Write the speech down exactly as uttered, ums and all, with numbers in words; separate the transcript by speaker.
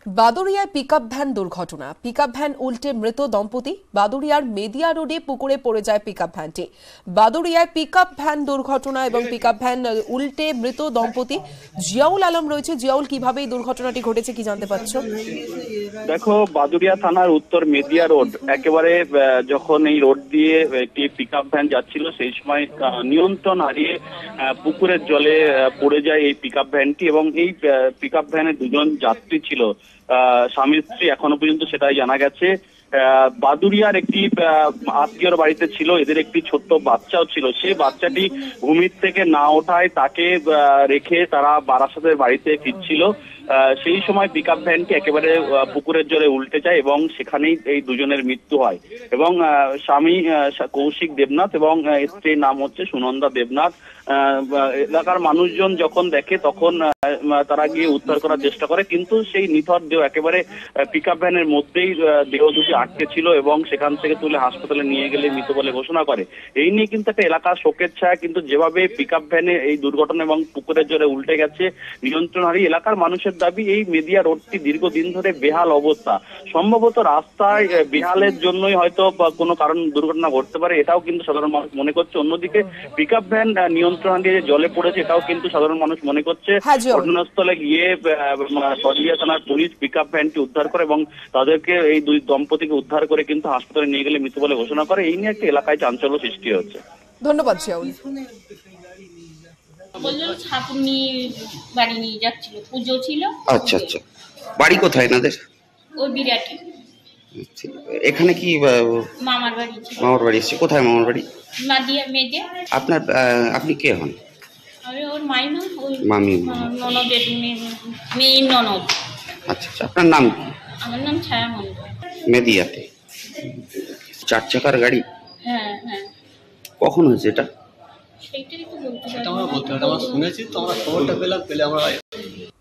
Speaker 1: বাদুড়িয়ায় pickup van দুর্ঘটনা। Pickup van উল্টে মৃত দম্পতি। বাদুড়িয়ার মেদিয়া রোডে পুকুরে পড়ে যায় পিকআপ ভ্যানটি। বাদুড়িয়ায় পিকআপ ভ্যান দুর্ঘটনা এবং পিকআপ ভ্যান উল্টে মৃত দম্পতি। জিয়াউল আলম রয়েছে। জিয়াউল, কিভাবে এই দুর্ঘটনাটি ঘটেছে কি জানতে পারছো?
Speaker 2: দেখো, বাদুড়িয়া থানার উত্তর মেদিয়া রোড একেবারে যখন এই রোড দিয়ে একটি পিকআপ ভ্যান যাচ্ছিল সেই সময় নিয়ন্ত্রণ হারিয়ে পুকুরের জলে পড়ে যায় এই পিকআপ ভ্যানটি এবং এই পিকআপ ভ্যানে দুজন যাত্রী ছিল, স্বামী স্ত্রী, এখনো পর্যন্ত সেটাই জানা গেছে। বাদুড়িয়ার একটি আত্মীয়র বাড়িতে ছিল, এদের একটি ছোট্ট বাচ্চাও ছিল। সেই বাচ্চাটি ঘুমির থেকে না ওঠায় তাকে রেখে তারা বারাসাতের বাড়িতে ফিরছিল। সেই সময় পিকআপ ভ্যানটি একেবারে পুকুরের জলে উল্টে যায় এবং সেখানেই এই দুজনের মৃত্যু হয়। এবং স্বামী কৌশিক দেবনাথ এবং স্ত্রীর নাম হচ্ছে সুনন্দা দেবনাথ। এলাকার মানুষজন যখন দেখে তখন তারা গিয়ে উদ্ধার করার চেষ্টা করে, কিন্তু সেই নিথর দেহ একেবারে পিকআপ ভ্যানের মধ্যেই দেহ দুটি আটকে ছিল এবং সেখান থেকে তুলে হাসপাতালে নিয়ে গেলে মৃত বলে ঘোষণা করে। এই নিয়ে কিন্তু একটা এলাকার শোকের ছায়া, কিন্তু যেভাবে পিকআপ ভ্যানে এই দুর্ঘটনা এবং পুকুরের জলে উল্টে গেছে নিয়ন্ত্রণ হারিয়ে, এলাকার মানুষের দাবি এই মেদিয়া রোডটি দীর্ঘদিন ধরে বেহাল অবস্থা। সম্ভবত রাস্তায় বেহালের জন্যই হয়তো কোনো কারণ দুর্ঘটনা ঘটতে পারে, এটাও কিন্তু সাধারণ মানুষ মনে করছে। অন্যদিকে পিকআপ ভ্যান নিয়ন্ত্রণ হারিয়ে জলে পড়েছে, এটাও কিন্তু সাধারণ মানুষ মনে করছে। ঘটনাস্থলে গিয়ে সরিয়া থানার পুলিশ পিকআপ ভ্যানটি উদ্ধার করে এবং তাদেরকে এই দুই দম্পতিকে উদ্ধার করে কিন্তু হাসপাতালে নিয়ে গেলে মৃত বলে ঘোষণা করে। এই নিয়ে একটা এলাকায় চাঞ্চল্য সৃষ্টি হচ্ছে।
Speaker 1: ধন্যবাদ জিয়াউল।
Speaker 3: বললো ঠাকুর নিয়ে বাড়ি নিয়ে যাচ্ছিল, পুজো ছিল।
Speaker 4: আচ্ছা আচ্ছা, বাড়ি কোথায় এনাদের?
Speaker 3: ওই বিরাটি।
Speaker 4: এখানে কি
Speaker 3: মামার বাড়ি ছিল।
Speaker 4: মামার বাড়ি এসেছে? কোথায় মামার বাড়ি?
Speaker 3: মাদিয়া মেজে।
Speaker 4: আপনার আপনি কে হন?
Speaker 3: আমি ওর মাইমা, ওই
Speaker 4: মামি,
Speaker 3: ননদের মেয়ে ননদ।
Speaker 4: আচ্ছা আচ্ছা, আপনার নাম কি?
Speaker 3: আমার নাম ছায়া মন্ডল।
Speaker 4: মেদিয়াতে চার চাকার গাড়ি?
Speaker 3: হ্যাঁ হ্যাঁ।
Speaker 4: কখন হয়েছে এটা?
Speaker 3: সেইটাই তো বলতে
Speaker 5: আমরা বলতে আমরা শুনেছি তো, আমরা খবরটা পেলাম, পেলে আমরা